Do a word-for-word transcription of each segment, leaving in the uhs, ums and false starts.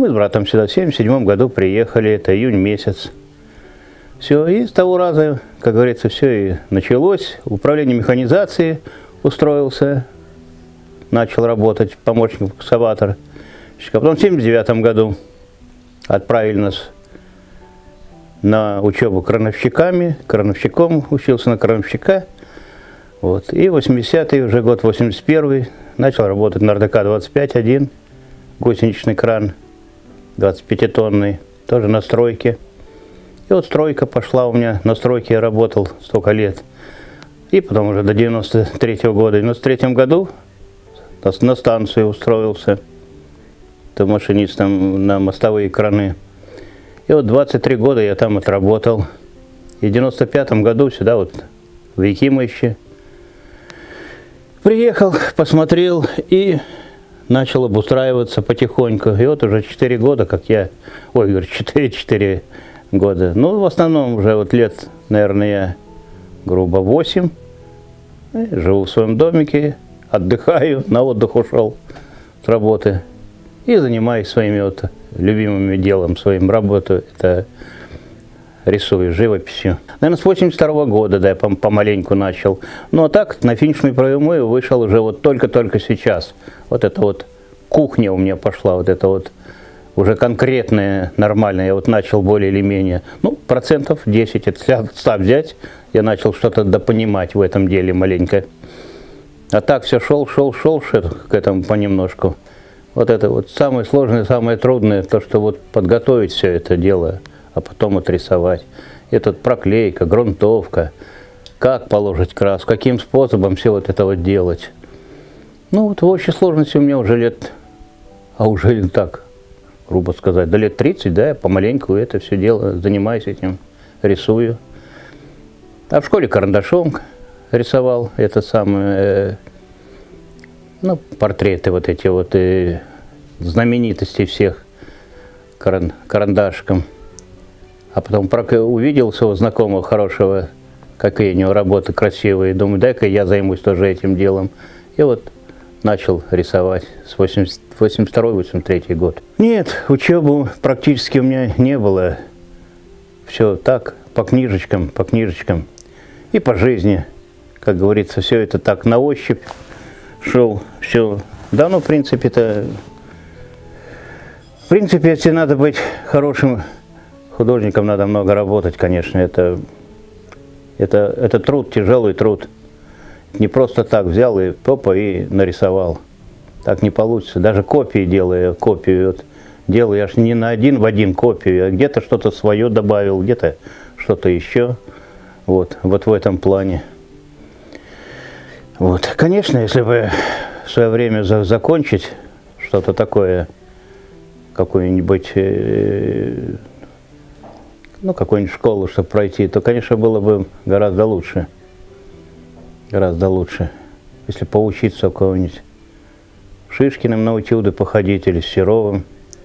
мы с братом сюда в семьдесят седьмом году приехали, это июнь месяц. Все, и с того раза, как говорится, все и началось. Управление механизации устроился, начал работать помощником экскаватора. А потом в семьдесят девятом году отправили нас на учебу крановщиками, крановщиком, учился на крановщика. Вот. И восьмидесятый, уже год восемьдесят первый, начал работать на эр дэ ка двадцать пять один, гусеничный кран, двадцатипятитонный, тоже на стройке. И вот стройка пошла у меня, на стройке я работал столько лет. И потом уже до девяносто третьего года. В девяносто третьем году на станцию устроился, то машинистом на мостовые краны. И вот двадцать три года я там отработал. И в девяносто пятом году сюда вот, в Якимовище, приехал, посмотрел и начал обустраиваться потихоньку. И вот уже четыре года, как я, ой, говорю, четыре года. Ну, в основном уже вот лет, наверное, я, грубо, восемь. Живу в своем домике, отдыхаю, на отдых ушел с работы. И занимаюсь своими вот любимыми делом, своим работой. Это рисую, живописью. Наверное, с восемьдесят второго года, да, я помаленьку начал. Ну, а так, на финишную прямую вышел уже вот только-только сейчас. Вот это вот кухня у меня пошла, вот это вот уже конкретная, нормальная. Я вот начал более или менее, ну, процентов десять, это ста взять, я начал что-то допонимать в этом деле маленько. А так все шел, шел, шел к этому понемножку. Вот это вот самое сложное, самое трудное, то, что вот подготовить все это дело, а потом отрисовать. Это проклейка, грунтовка, как положить краску, каким способом все вот это вот делать. Ну вот в общей сложности у меня уже лет, а уже так, грубо сказать, до лет тридцать, да, я помаленьку это все дело, занимаюсь этим, рисую. А в школе карандашом рисовал это самое, э, ну, портреты вот эти вот, э, знаменитостей всех каран, карандашком. А потом увидел своего знакомого хорошего, какие у него работы красивые, думаю, дай-ка я займусь тоже этим делом. И вот начал рисовать с восемьдесят второго — восемьдесят третий год. Нет, учебы практически у меня не было. Все так, по книжечкам, по книжечкам. И по жизни, как говорится, все это так на ощупь шел. Все. Да, ну, в принципе-то, в принципе, если надо быть хорошим художником, надо много работать, конечно. Это, это, это труд, тяжелый труд. Не просто так взял и попа и нарисовал. Так не получится. Даже копии делаю, копию вот, делаю аж не на один в один копию, а где-то что-то свое добавил, где-то что-то еще. Вот, вот в этом плане. Вот. Конечно, если бы в свое время за закончить что-то такое, какую-нибудь, э, ну, какую-нибудь школу, чтобы пройти, то, конечно, было бы гораздо лучше. Гораздо лучше. Если поучиться у кого-нибудь Шишкиным на этюды походить или с Серовым.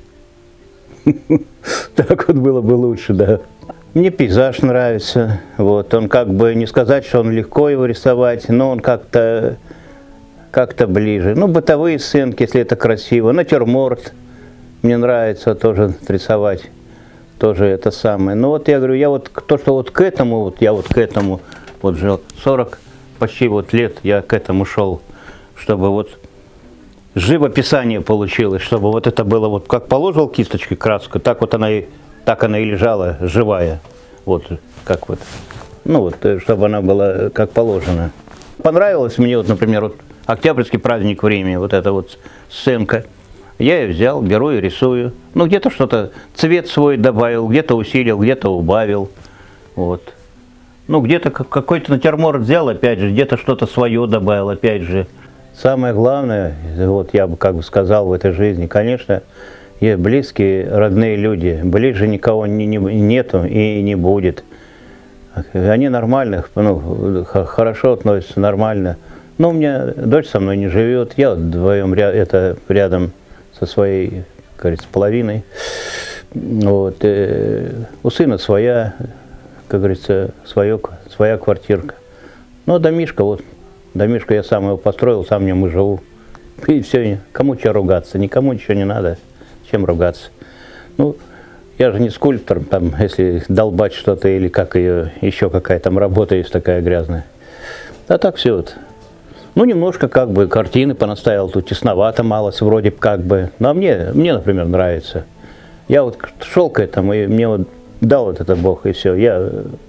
Так вот было бы лучше, да. Мне пейзаж нравится. Вот. Он как бы, не сказать, что он легко его рисовать, но он как-то как-то ближе. Ну, бытовые сценки, если это красиво. Натюрморт мне нравится тоже рисовать. Тоже это самое. Но вот я говорю, я вот то, что вот к этому, вот я вот к этому, вот жил сорок почти вот лет я к этому шел, чтобы вот живописание получилось, чтобы вот это было вот как положил кисточкой краску, так вот она и так она и лежала живая, вот как вот, ну вот, чтобы она была как положено. Понравилось мне вот, например, вот Октябрьский праздник времени, вот эта вот сценка. Я ее взял, беру и рисую. Ну, где-то что-то, цвет свой добавил, где-то усилил, где-то убавил. Вот. Ну, где-то какой-то натюрморт взял, опять же, где-то что-то свое добавил, опять же. Самое главное, вот я бы как бы сказал в этой жизни, конечно, есть близкие, родные люди. Ближе никого не, не, нету и не будет. Они нормальных, ну, хорошо относятся, нормально. Но у меня дочь со мной не живет, я вот вдвоем ря это рядом со своей, как говорится, половиной. Вот. И у сына своя, как говорится, свое, своя квартирка. Ну, домишко, вот, домишко я сам его построил, сам в нем и живу. И все, кому что ругаться, никому ничего не надо, чем ругаться. Ну, я же не скульптор, там, если долбать что-то или как ее, еще какая там работа есть такая грязная. А так все вот. Ну, немножко как бы картины понаставил, тут тесновато малость вроде как бы. Но мне, мне, например, нравится. Я вот шел к этому, и мне вот дал вот это Бог, и все. Я,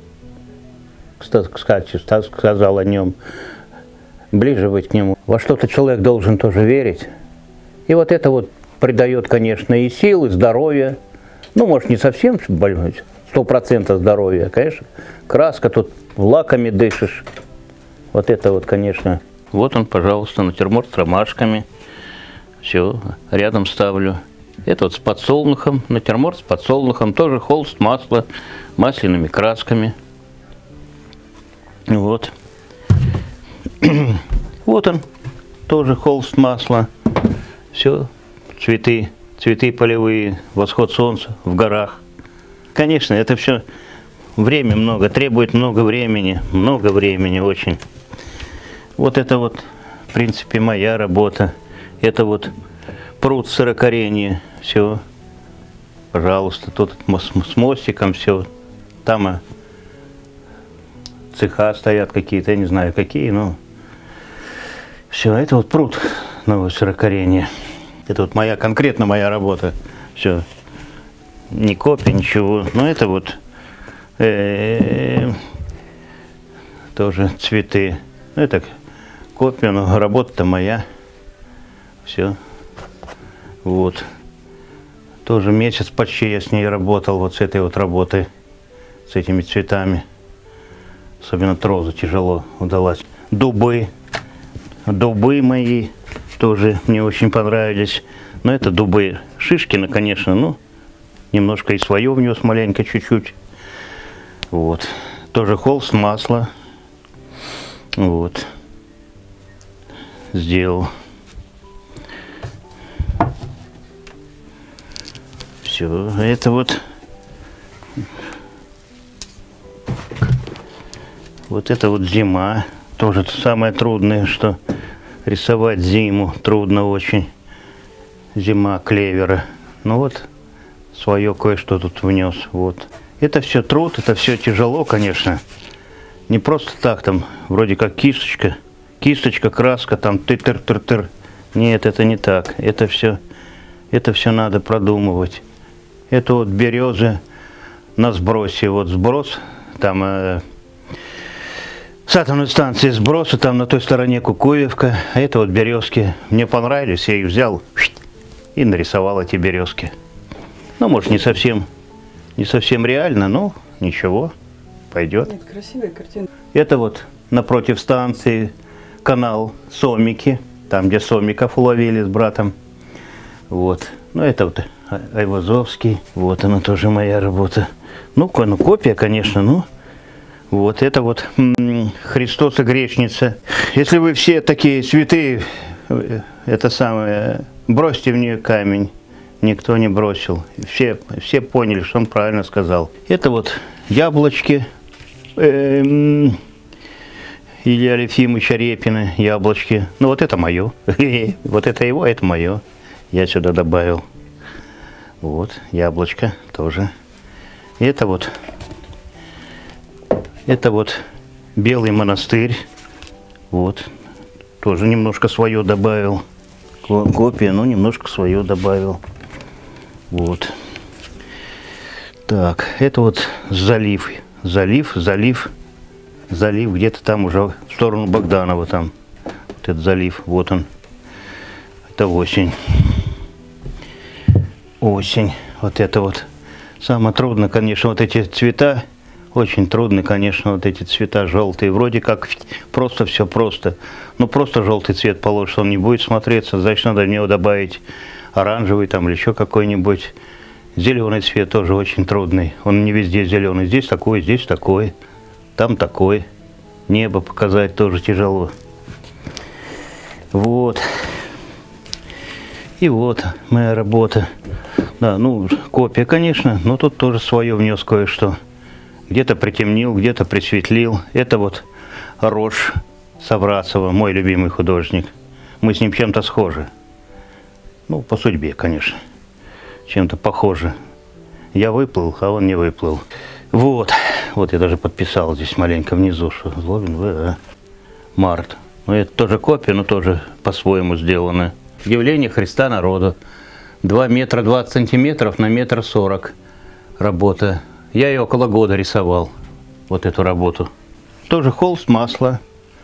кстати, сказал о нем, ближе быть к нему. Во что-то человек должен тоже верить. И вот это вот придает, конечно, и сил, и здоровья. Ну, может, не совсем сто процентов здоровья, конечно. Краска, тут лаками дышишь. Вот это вот, конечно. Вот он, пожалуйста, натюрморт с ромашками. Все, рядом ставлю. Это вот с подсолнухом, натюрморт с подсолнухом. Тоже холст, масло, масляными красками. Вот. Вот он, тоже холст, масло. Все, цветы, цветы полевые, восход солнца в горах. Конечно, это все время много, требует много времени, много времени очень. Вот это вот, в принципе, моя работа. Это вот пруд сырокоренья, все, пожалуйста, тут с мостиком все. Там цеха стоят какие-то, я не знаю какие, но все, это вот пруд нового сырокоренья. Это вот моя, конкретно моя работа. Все. Не копия, ничего. Но это вот э -э, тоже цветы. Это копия, но работа-то моя. Все. Вот. Тоже месяц почти я с ней работал, вот с этой вот работой, с этими цветами. Особенно роза тяжело удалась. Дубы. Дубы мои тоже мне очень понравились. Но это дубы Шишкина, конечно, ну, немножко и свое внес, маленько, чуть-чуть. Вот. Тоже холст, масло. Вот. Сделал. Все, это вот. Вот это вот зима. Тоже самое трудное, что рисовать зиму трудно очень. Зима клевера. Ну вот, свое кое-что тут внес. Вот. Это все труд, это все тяжело, конечно. Не просто так, там, вроде как кисточка. Кисточка, краска, там, ты-тыр-тыр-тыр. Нет, это не так. Это все, это все надо продумывать. Это вот березы на сбросе. Вот сброс, там... Э, с атомной станции сброса, там на той стороне Кукуевка, а это вот березки. Мне понравились, я их взял и нарисовал эти березки. Ну, может, не совсем, не совсем реально, но ничего, пойдет. Нет, красивая картина. Это вот напротив станции канал Сомики, там, где сомиков уловили с братом. Вот. Ну, это вот Айвазовский, вот она тоже моя работа. Ну, ну копия, конечно, ну. Вот это вот Христос и грешница. Если вы все такие святые, это самое, бросьте в нее камень. Никто не бросил. Все, все поняли, что он правильно сказал. Это вот яблочки эм, Илья Ефимовича Репина, яблочки. Ну вот это мое. Вот это его, это мое. Я сюда добавил. Вот, яблочко тоже. Это вот... Это вот Белый монастырь. Вот. Тоже немножко свое добавил. Копия, но немножко свое добавил. Вот. Так, это вот залив. Залив, залив, залив. Где-то там уже в сторону Богданова там. Вот этот залив. Вот он. Это осень. Осень. Вот это вот. Самое трудное, конечно, вот эти цвета. Очень трудно, конечно, вот эти цвета желтые. Вроде как просто все просто. Ну, просто желтый цвет положишь, он не будет смотреться. Значит, надо в него добавить оранжевый там или еще какой-нибудь. Зеленый цвет тоже очень трудный. Он не везде зеленый. Здесь такой, здесь такой, там такой. Небо показать тоже тяжело. Вот. И вот моя работа. Да, ну, копия, конечно, но тут тоже свое внес кое-что. Где-то притемнил, где-то присветлил. Это вот Рожь Саврасова, мой любимый художник. Мы с ним чем-то схожи. Ну, по судьбе, конечно. Чем-то похожи. Я выплыл, а он не выплыл. Вот. Вот я даже подписал здесь маленько внизу, что Злобин В. А. Март. Ну, это тоже копия, но тоже по-своему сделано. Явление Христа народу. два метра двадцать сантиметров на метр сорок. Работа. Я ее около года рисовал. Вот эту работу. Тоже холст, масло.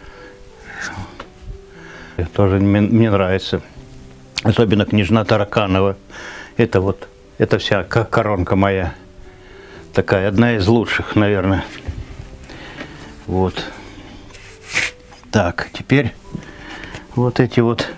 Тоже мне, мне нравится. Особенно княжна Тараканова. Это вот, это вся коронка моя. Такая, одна из лучших, наверное. Вот. Так, теперь вот эти вот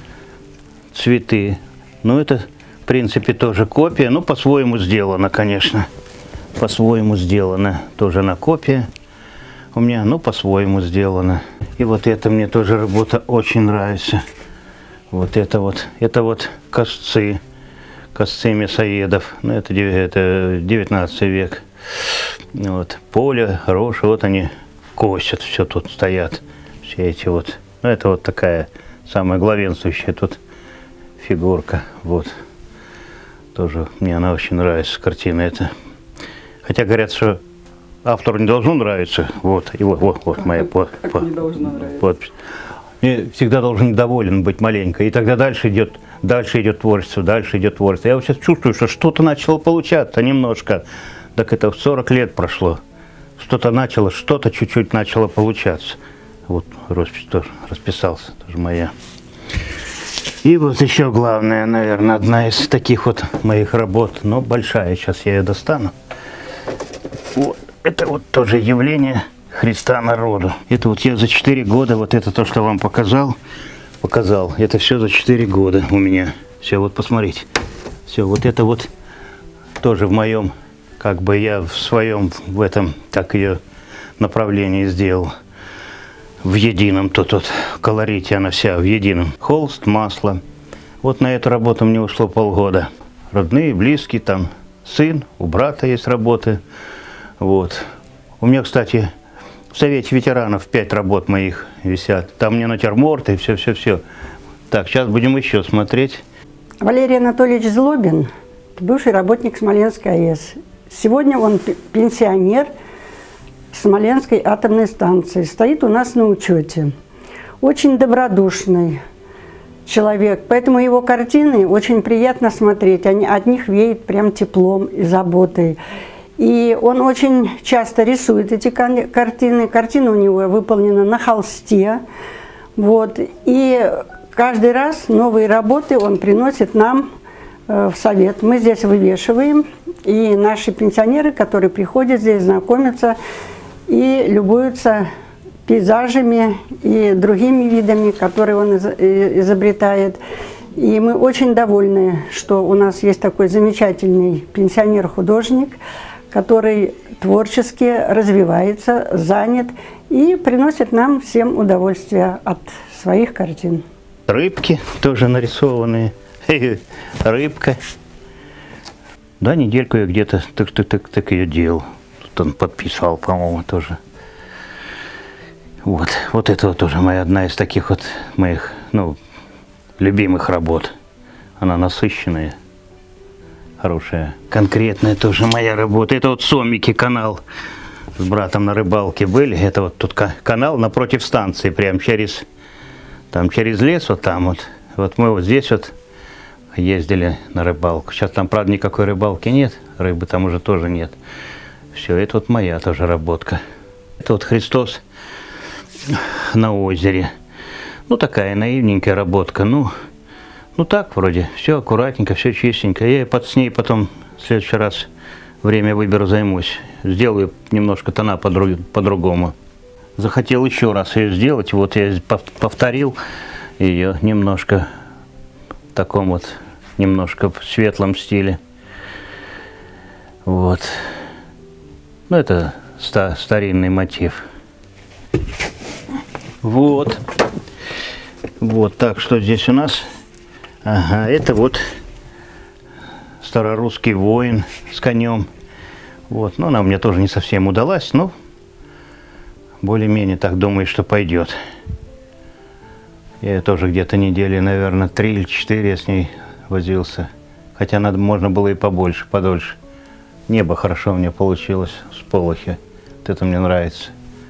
цветы. Ну, это, в принципе, тоже копия. Ну, по-своему сделано, конечно. По-своему сделано. Тоже на копия у меня, ну, по-своему сделано. И вот это мне тоже работа очень нравится. Вот это вот, это вот косцы. Косцы мясоедов. Ну, это, это девятнадцатый век. Вот. Поле, рожь, вот они косят, все тут стоят. Все эти вот. Ну, это вот такая самая главенствующая тут фигурка. Вот. Тоже мне она очень нравится, картина эта. Хотя говорят, что автору не должно нравиться. Вот, и вот, вот, вот моя подпись. Как не должно нравиться? Мне всегда должен недоволен быть маленько. И тогда дальше идет, дальше идет творчество, дальше идет творчество. Я вот сейчас чувствую, что что-то начало получаться немножко. Так это сорок лет прошло. Что-то начало, что-то чуть-чуть начало получаться. Вот роспись тоже расписался, тоже моя. И вот еще главное, наверное, одна из таких вот моих работ, но большая. Сейчас я ее достану. Вот. Это вот тоже явление Христа народу. Это вот я за четыре года, вот это то, что вам показал, показал. Это все за четыре года у меня. Все, вот посмотрите. Все, вот это вот тоже в моем, как бы я в своем, в этом, так ее направлении сделал. В едином, тут вот колорите она вся, в едином. Холст, масло. Вот на эту работу мне ушло полгода. Родные, близкие, там сын, у брата есть работы. Вот. У меня, кстати, в Совете ветеранов пять работ моих висят. Там мне натюрморты, все-все-все. Так, сейчас будем еще смотреть. Валерий Анатольевич Злобин, бывший работник Смоленской АЭС. Сегодня он пенсионер Смоленской атомной станции. Стоит у нас на учете. Очень добродушный человек, поэтому его картины очень приятно смотреть. Они, от них веет прям теплом и заботой. И он очень часто рисует эти картины. Картина у него выполнена на холсте. Вот. И каждый раз новые работы он приносит нам э, в совет. Мы здесь вывешиваем. И наши пенсионеры, которые приходят здесь, знакомятся и любуются пейзажами и другими видами, которые он изобретает. И мы очень довольны, что у нас есть такой замечательный пенсионер-художник, который творчески развивается, занят и приносит нам всем удовольствие от своих картин. Рыбки тоже нарисованные. Рыбка. Да, недельку я где-то так, так, так, так ее делал. Тут он подписал, по-моему, тоже. Вот, вот это вот тоже моя одна из таких вот моих, ну, любимых работ. Она насыщенная, хорошая. Конкретная тоже моя работа. Это вот Сомики канал. С братом на рыбалке были. Это вот тут канал напротив станции, прям через, там через лес, вот там вот. Вот мы вот здесь вот ездили на рыбалку. Сейчас там, правда, никакой рыбалки нет. Рыбы там уже тоже нет. Все, это вот моя тоже работка. Это вот Христос на озере. Ну, такая наивненькая работка. Ну, ну так вроде. Все аккуратненько, все чистенько. Я под с ней потом в следующий раз время выберу, займусь. Сделаю немножко тона по-другому. Захотел еще раз ее сделать. Вот я повторил ее немножко в таком вот, немножко в светлом стиле. Вот. Ну, это ста старинный мотив. Вот. Вот так, что здесь у нас? Ага, это вот старорусский воин с конем. Вот, ну, она мне тоже не совсем удалась, но более-менее так думаю, что пойдет. Я тоже где-то недели, наверное, три или четыре с ней возился. Хотя надо, можно было и побольше, подольше. Небо хорошо мне получилось, сполохи. Вот это мне нравится.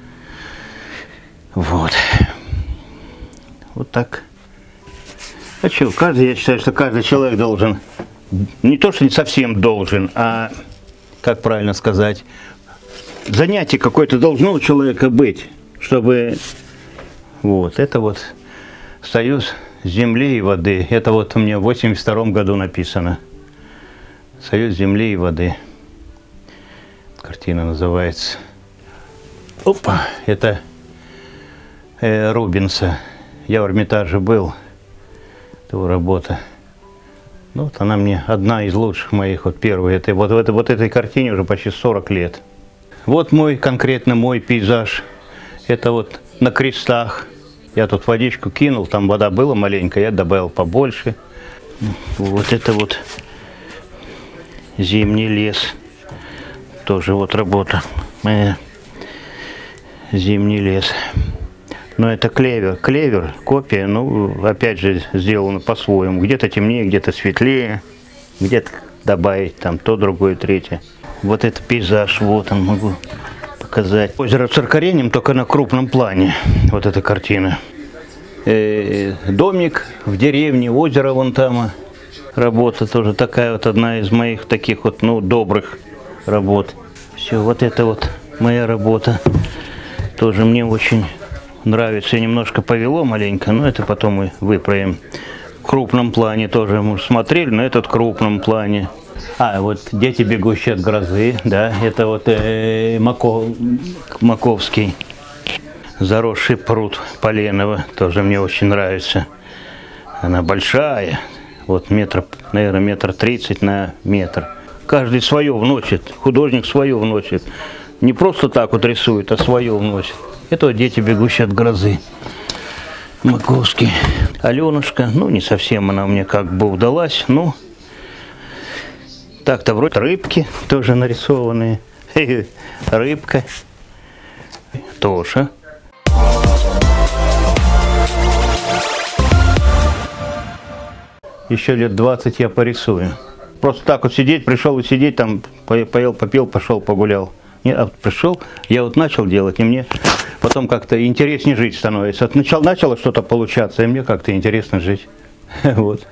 Вот. Вот так. А что, каждый, я считаю, что каждый человек должен, не то, что не совсем должен, а, как правильно сказать, занятие какое-то должно у человека быть, чтобы, вот, это вот «Союз земли и воды». Это вот у меня в восемьдесят втором году написано. «Союз земли и воды». Картина называется. Опа, это э, Рубенса. Я в Эрмитаже был. Это его работа. Ну, вот она мне одна из лучших моих, вот первая. Это, вот, вот, вот этой картине уже почти сорок лет. Вот мой, конкретно мой пейзаж. Это вот на крестах. Я тут водичку кинул, там вода была маленькая, я добавил побольше. Вот это вот зимний лес. Тоже вот работа. Зимний лес. Но это клевер. Клевер, копия, ну, опять же, сделано по-своему. Где-то темнее, где-то светлее. Где-то добавить там то, другое, третье. Вот это пейзаж, вот он, могу показать. Озеро Циркаренем, только на крупном плане. Вот эта картина. Э -э, домик в деревне, озеро вон там. Работа тоже такая вот, одна из моих таких вот, ну, добрых работ. Все, вот это вот моя работа. Тоже мне очень нравится. Немножко повело маленько, но это потом мы выправим. В крупном плане тоже мы смотрели, но этот в крупном плане. А, вот «Дети, бегущие от грозы», да, это вот э, Маков, Маковский. Заросший пруд Поленова, тоже мне очень нравится. Она большая, вот метр, наверное, метр тридцать на метр. Каждый свое вносит, художник свое вносит. Не просто так вот рисует, а свое вносит. Это вот «Дети, бегущие от грозы», Маковский. Аленушка, ну не совсем она мне как бы удалась, но так-то вроде рыбки тоже нарисованные. Рыбка. Тоша. Еще лет двадцать я порисую. Просто так вот сидеть, пришел и сидеть, там поел, попил, пошел, погулял. Я вот пришел, я вот начал делать, и мне потом как-то интереснее жить становится. Вот начал, начало что-то получаться, и мне как-то интересно жить. Вот.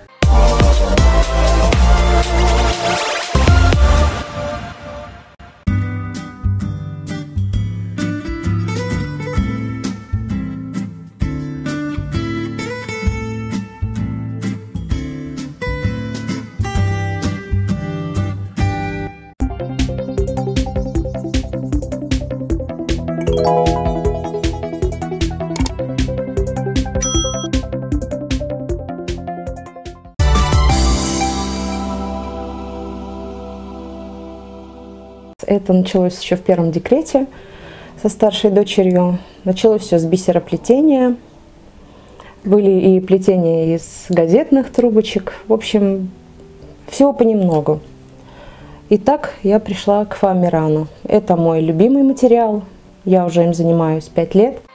Это началось еще в первом декрете со старшей дочерью. Началось все с бисероплетения. Были и плетения из газетных трубочек. В общем, всего понемногу. И так я пришла к фоамирану. Это мой любимый материал. Я уже им занимаюсь пять лет.